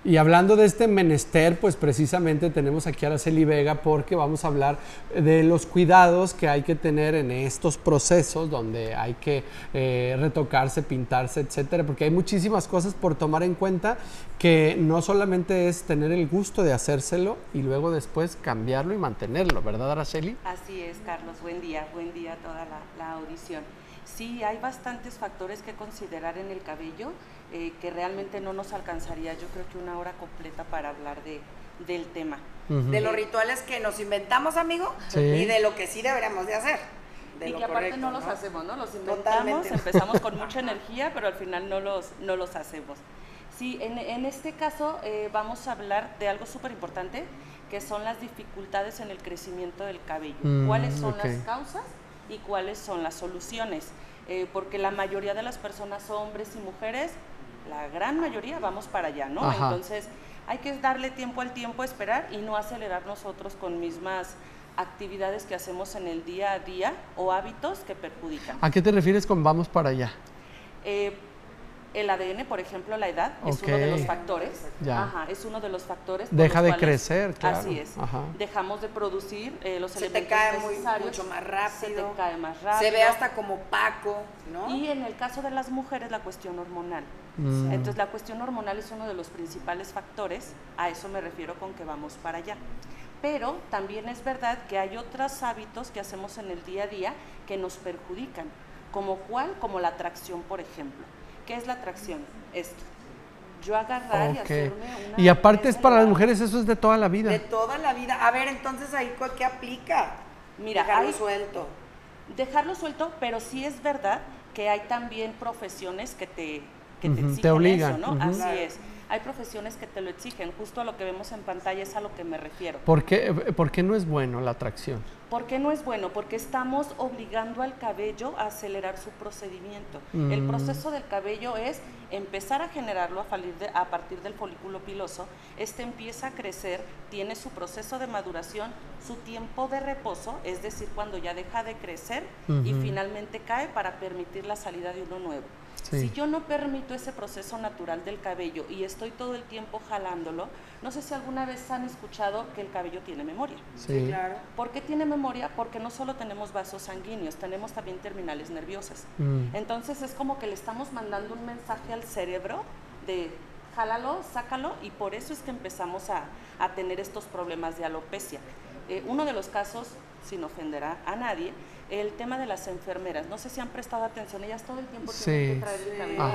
Y hablando de este menester, pues precisamente tenemos aquí a Araceli Vega porque vamos a hablar de los cuidados que hay que tener en estos procesos donde hay que retocarse, pintarse, etcétera, porque hay muchísimas cosas por tomar en cuenta, que no solamente es tener el gusto de hacérselo y luego después cambiarlo y mantenerlo, ¿verdad, Araceli? Así es, Carlos, buen día a toda la audición. Sí, hay bastantes factores que considerar en el cabello, que realmente no nos alcanzaría, yo creo que una hora completa para hablar del tema. De los rituales que nos inventamos, amigo, y de lo que sí deberíamos de hacer. Y que aparte no los hacemos, ¿no? Los inventamos, empezamos con mucha energía, pero al final no los hacemos. Sí, en este caso vamos a hablar de algo súper importante, que son las dificultades en el crecimiento del cabello. ¿Cuáles son las causas y cuáles son las soluciones? Porque la mayoría de las personas, hombres y mujeres, la gran mayoría vamos para allá, ¿no? Ajá. Entonces hay que darle tiempo al tiempo, esperar y no acelerar nosotros con mismas actividades que hacemos en el día a día o hábitos que perjudican. ¿A qué te refieres con vamos para allá? El ADN, por ejemplo, la edad, es uno de los factores. Ajá, es uno de los factores. Deja de crecer, claro. Así es. Ajá. Dejamos de producir los elementos necesarios. Se te cae mucho más rápido. Se te cae más rápido. Se ve hasta como opaco, ¿no? Y en el caso de las mujeres, la cuestión hormonal. Entonces, la cuestión hormonal es uno de los principales factores. A eso me refiero con que vamos para allá. Pero también es verdad que hay otros hábitos que hacemos en el día a día que nos perjudican. ¿Como cuál? Como la tracción, por ejemplo. ¿Qué es la tracción? Esto. Yo agarrar y hacerme una... Y aparte es para las mujeres, eso es de toda la vida. De toda la vida. A ver, entonces ahí, ¿qué aplica? Mira, dejarlo suelto. Dejarlo suelto, pero sí es verdad que hay también profesiones que te exigen te obligan. Eso, ¿no? Así es. Hay profesiones que te lo exigen. Justo a lo que vemos en pantalla es a lo que me refiero. ¿Por qué no es bueno la tracción? ¿Por qué no es bueno? Porque estamos obligando al cabello a acelerar su procedimiento. El proceso del cabello es empezar a generarlo a partir del folículo piloso. Este empieza a crecer, tiene su proceso de maduración, su tiempo de reposo, es decir, cuando ya deja de crecer y finalmente cae para permitir la salida de uno nuevo. Sí. Si yo no permito ese proceso natural del cabello y estoy todo el tiempo jalándolo, no sé si alguna vez han escuchado que el cabello tiene memoria. Sí, claro. ¿Por qué tiene memoria? Porque no solo tenemos vasos sanguíneos, tenemos también terminales nerviosas. Entonces es como que le estamos mandando un mensaje al cerebro de jálalo, sácalo, y por eso es que empezamos a tener estos problemas de alopecia. Uno de los casos, sin ofender a nadie, el tema de las enfermeras. No sé si han prestado atención, ellas todo el tiempo tienen que traer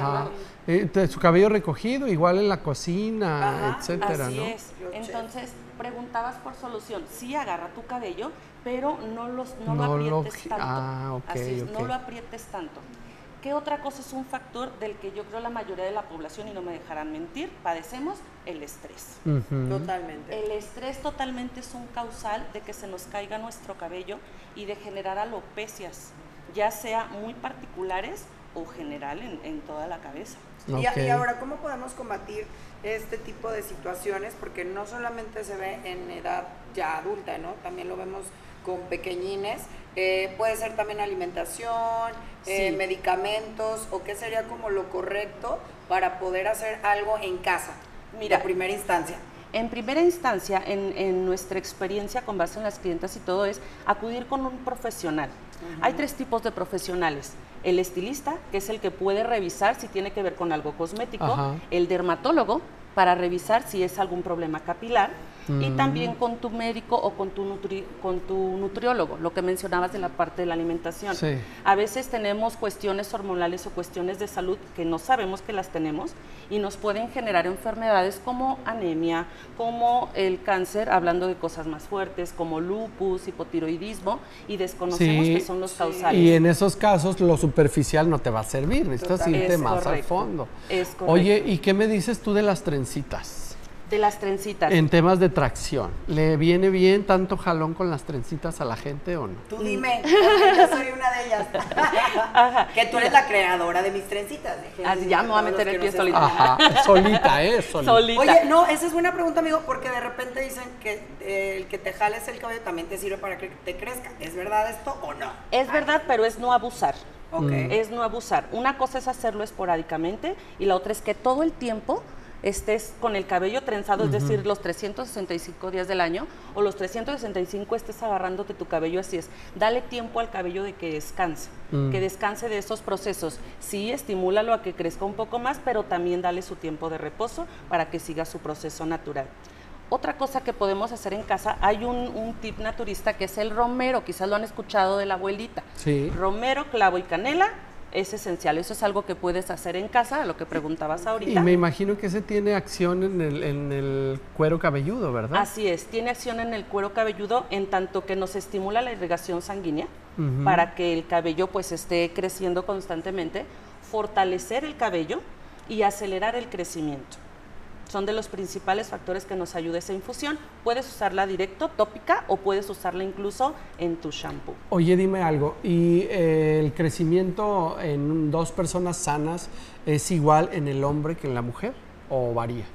el cabello. Su cabello recogido, igual en la cocina, etcétera, así ¿no? es. Entonces, preguntabas por solución. Sí, agarra tu cabello, pero no lo aprietes tanto. Así es, no lo aprietes tanto. ¿Qué otra cosa es un factor del que yo creo la mayoría de la población, y no me dejarán mentir, padecemos? El estrés. Totalmente. El estrés totalmente es un causal de que se nos caiga nuestro cabello y de generar alopecias, ya sea muy particulares o general en toda la cabeza. Y ahora, ¿cómo podemos combatir este tipo de situaciones? Porque no solamente se ve en edad ya adulta, ¿no? También lo vemos con pequeñines. Puede ser también alimentación, medicamentos, o qué sería como lo correcto para poder hacer algo en casa. Mira, de primera instancia. En primera instancia, en nuestra experiencia con base en las clientas y todo, es acudir con un profesional. Hay 3 tipos de profesionales. El estilista, que es el que puede revisar si tiene que ver con algo cosmético. El dermatólogo, para revisar si es algún problema capilar. Y también con tu médico o con tu nutriólogo, lo que mencionabas de la parte de la alimentación. Sí. A veces tenemos cuestiones hormonales o cuestiones de salud que no sabemos que las tenemos y nos pueden generar enfermedades como anemia, como el cáncer, hablando de cosas más fuertes, como lupus, hipotiroidismo, y desconocemos que son los causales. Y en esos casos lo superficial no te va a servir, necesitas irte más al fondo. Es correcto. Oye, ¿y qué me dices tú de las trencitas? De las trencitas. En temas de tracción, ¿le viene bien tanto jalón con las trencitas a la gente o no? Tú dime, yo soy una de ellas. Que tú eres la creadora de mis trencitas. Así ya me voy a meter el pie solita. Ajá, solita. Oye, no, esa es buena pregunta, amigo, porque de repente dicen que el que te jales el cabello también te sirve para que te crezca. ¿Es verdad esto o no? Es verdad, pero es no abusar. Es no abusar. Una cosa es hacerlo esporádicamente y la otra es que todo el tiempo estés con el cabello trenzado, es decir, los 365 días del año, o los 365 estés agarrándote tu cabello, así es. Dale tiempo al cabello de que descanse de esos procesos. Sí, estimúlalo a que crezca un poco más, pero también dale su tiempo de reposo para que siga su proceso natural. Otra cosa que podemos hacer en casa, hay un tip naturista que es el romero, quizás lo han escuchado de la abuelita. Sí. Romero, clavo y canela es esencial, eso es algo que puedes hacer en casa, lo que preguntabas ahorita. Y me imagino que ese tiene acción en el cuero cabelludo, ¿verdad? Así es, tiene acción en el cuero cabelludo en tanto que nos estimula la irrigación sanguínea para que el cabello pues esté creciendo constantemente, fortalecer el cabello y acelerar el crecimiento. Son de los principales factores que nos ayuda esa infusión. Puedes usarla directo, tópica, o puedes usarla incluso en tu shampoo. Oye, dime algo, ¿y el crecimiento en dos personas sanas es igual en el hombre que en la mujer o varía?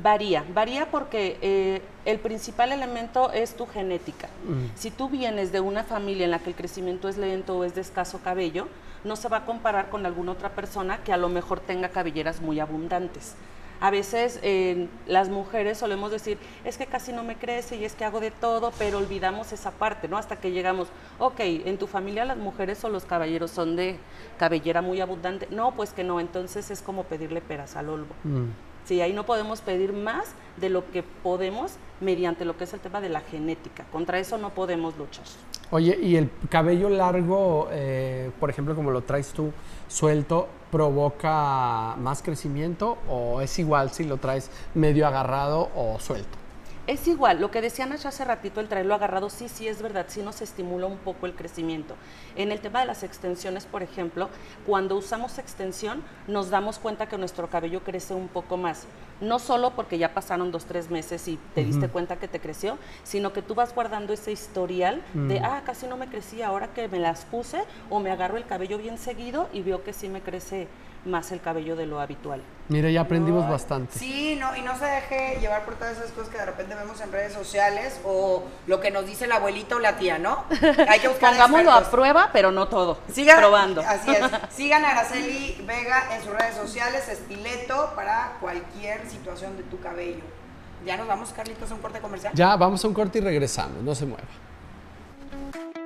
Varía porque el principal elemento es tu genética. Si tú vienes de una familia en la que el crecimiento es lento o es de escaso cabello, no se va a comparar con alguna otra persona que a lo mejor tenga cabelleras muy abundantes. A veces las mujeres solemos decir, es que casi no me crece y es que hago de todo, pero olvidamos esa parte, ¿no? Hasta que llegamos, ok, en tu familia las mujeres o los caballeros son de cabellera muy abundante. No, pues que no, entonces es como pedirle peras al olmo. Sí, ahí no podemos pedir más de lo que podemos mediante lo que es el tema de la genética. Contra eso no podemos luchar. Oye, ¿y el cabello largo, por ejemplo, como lo traes tú, suelto, provoca más crecimiento o es igual si lo traes medio agarrado o suelto? Es igual, lo que decía Nacha hace ratito, el traerlo agarrado, sí es verdad, sí nos estimula un poco el crecimiento. En el tema de las extensiones, por ejemplo, cuando usamos extensión, nos damos cuenta que nuestro cabello crece un poco más. No solo porque ya pasaron 2-3 meses y te diste cuenta que te creció, sino que tú vas guardando ese historial de, casi no me crecía, ahora que me las puse, o me agarro el cabello bien seguido y veo que sí me crece más el cabello de lo habitual. Mira, ya aprendimos bastante. Sí, no, y no se deje llevar por todas esas cosas que de repente vemos en redes sociales o lo que nos dice la abuelita o la tía, ¿no? Hay que buscar Pongámoslo expertos. a prueba, pero no todo. Sigan probando. Así es. Sigan a Araceli Vega en sus redes sociales, estileto para cualquier situación de tu cabello. Ya nos vamos, Carlitos, a un corte comercial. Ya, vamos a un corte y regresamos, no se mueva.